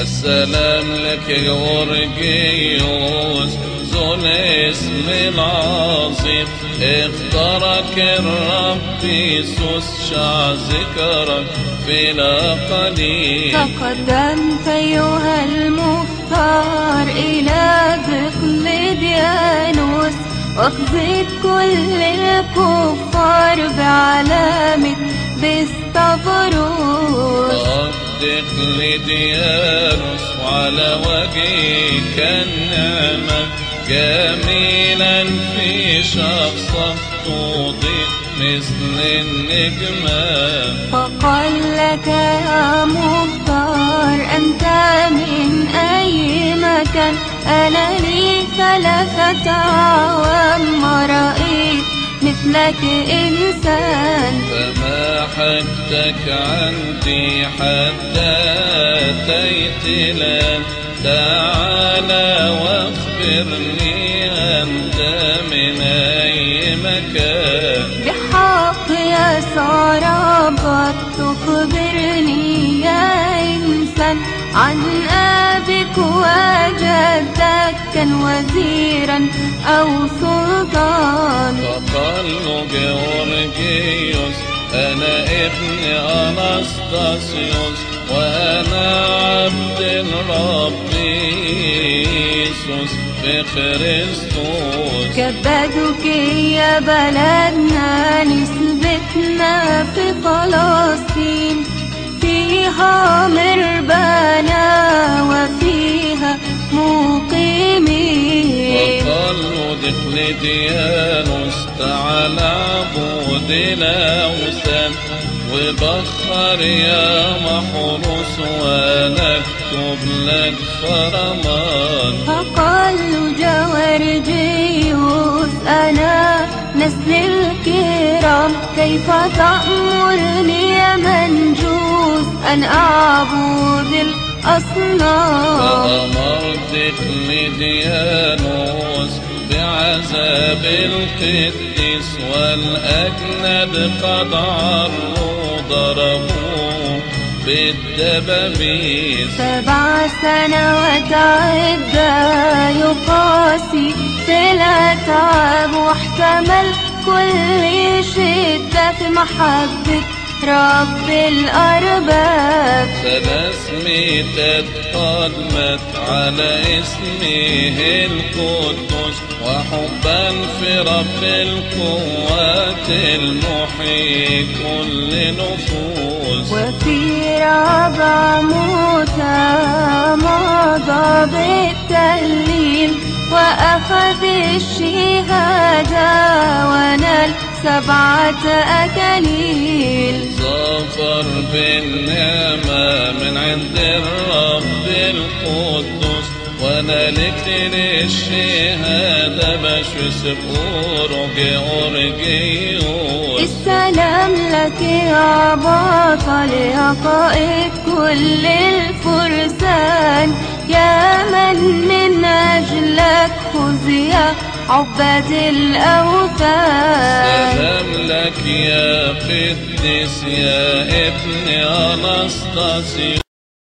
السلام لك جورجيوس ذو الاسم العظيم، اختارك الرب يسوس شع ذكرك بلا قليل. تقدمت أيها المختار إلى دقلديانوس، واخذت كل الكفار بعلامة بستفروس. دقلديانوس وعلى وجهك النعمة، جميلا في شخصك تضيء مثل النجمة. فقال لك يا مختار أنت من أي مكان، أنا لي 3 أعوام ما رأيت مثلك إنسان. فما حاجتك عندي حتى أتيت الآن، تعالى واخبرني أنت من أي مكان. بحق يسوع ربك تخبرني يا إنسان، عن أبيك وجدك كان وزيرا أو سلطان. فقال له جورجيوس أنا ابن أناستاسيوس، وأنا عبد الرب يسوس بكريستوس. كبدوك يا بلدنا نسبتنا في فلسطين، فيها مربانا وفيها مقيمين. وقال له دقلديانوس تعال عبود الأوثان، وبخر يا محروس ونكتب لك فرمان. فقال له جورجيوس أنا نسل الكرام، كيف تأمرني يا منجوس أن أعبد الأصنام. فأمر دقلديانوس بعذاب القديس، والأجناد قد عروا ضربوه بالدبابيس. 7 سنوات عدة يقاسي في الأتعاب، واحتمل كل شدة في محبة رب الأرباب. 300 قدمت على اسمه القدوس، وحبا في رب القوات المحيي كل نفوس. وفي رابع موتى مضى بالتهليل، وأخذ الشهادة ونال 7 أكاليل. ظفر بالنعمة من عند الرب القدوس، ونالت للشهادة بشوس جورجيوس. السلام لك يا بطل يا قائد كل الفرسان، يا من أجلك خزي عباد الأوثان. سلام لك يا قديس يا ابن أناستاسيوس،